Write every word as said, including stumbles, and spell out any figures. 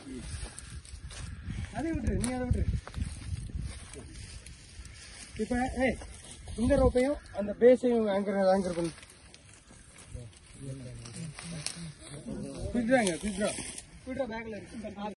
அதை விட்டுரு, நீ அதை விட்டுரு. இப்ப ஏய் இந்த ரோப்பையும் அந்த பேஸையும் ஆங்கர் ஆங்கர் பண்ணு. குயிட்ராங்க குயிட்ரா குயிட்ரா பேக்ல இருக்கு.